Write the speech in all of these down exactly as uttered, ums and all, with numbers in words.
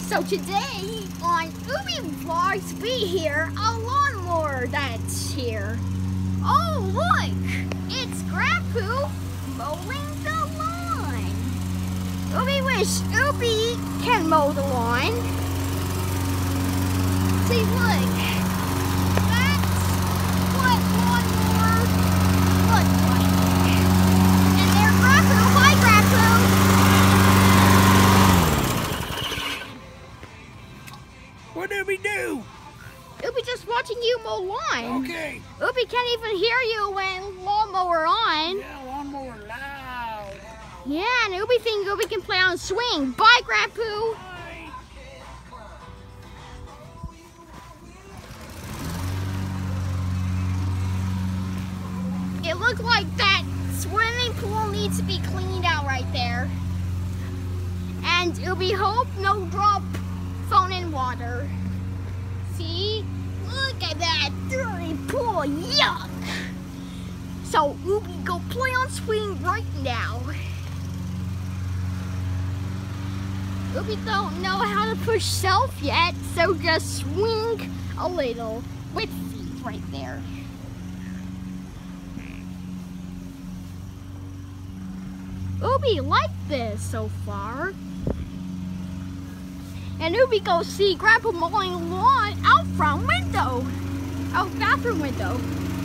So today on Ubi Vlogs, we hear a lawnmower that's here. Oh look, it's Grandpoo mowing the lawn. Ubi wish Ubi can mow the lawn. See, look, that's what lawnmower looks like. And there's Grandpoo. Hi, Grandpoo. What did we do? Ubi just watching you mow lawn. Okay. Ubi can't even hear you when lawnmower on. Yeah, lawnmower loud. Yeah, and Ubi thinks Ubi can play on swing. Bye, Grandpoo. Bye. It looked like that swimming pool needs to be cleaned out right there. And Ubi hope no drop phone in water. See? Look at that dirty pool. Yuck! So Ubi go play on swing right now. Ubi don't know how to push self yet, so just swing a little with feet right there. Ubi like this so far. And Ubi go see Grandpa mowing lawn out front window. Out bathroom window.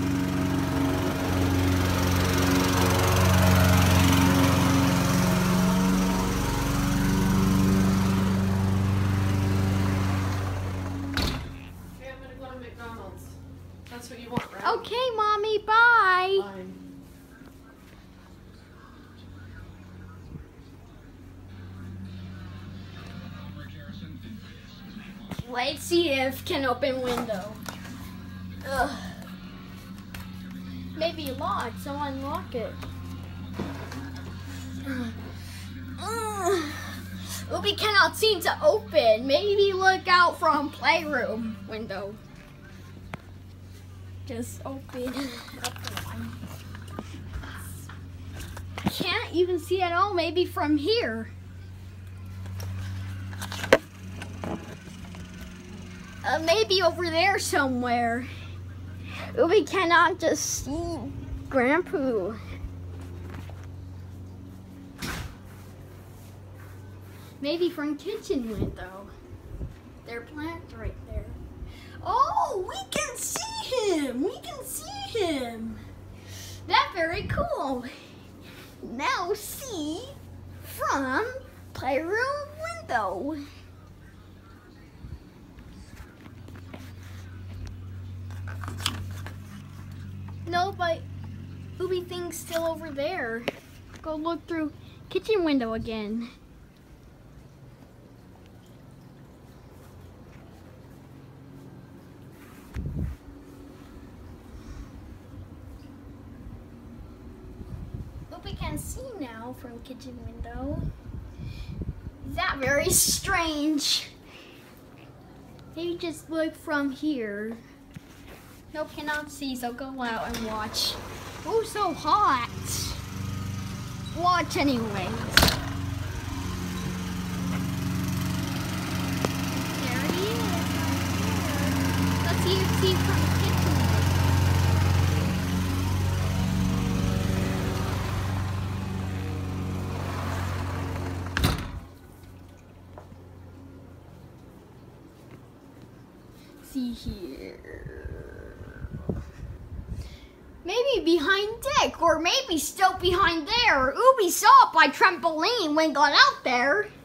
Okay, I'm gonna go to McDonald's. That's what you want, right? Okay, Mommy, bye. Bye. Let's see if can open window. Ugh. Maybe locked, so unlock it. Ugh. Ubi cannot seem to open. Maybe look out from playroom window. Just open up one. Can't even see at all. Maybe from here. Uh, maybe over there somewhere. We cannot just see Grandpoo. Maybe from kitchen window. Their plants right there. Oh, we can see him. We can see him. That's very cool. Now see from playroom window. No, but Ubi thing's still over there. Go look through kitchen window again. Ubi can see now from kitchen window. Is that very strange? Maybe just look from here. No, cannot see, so go out and watch. Oh, so hot. Watch anyways. There he is, right there. Let's see if see from the kitchen. See here. Maybe behind deck, or maybe still behind there. Ubi saw it by trampoline when got out there.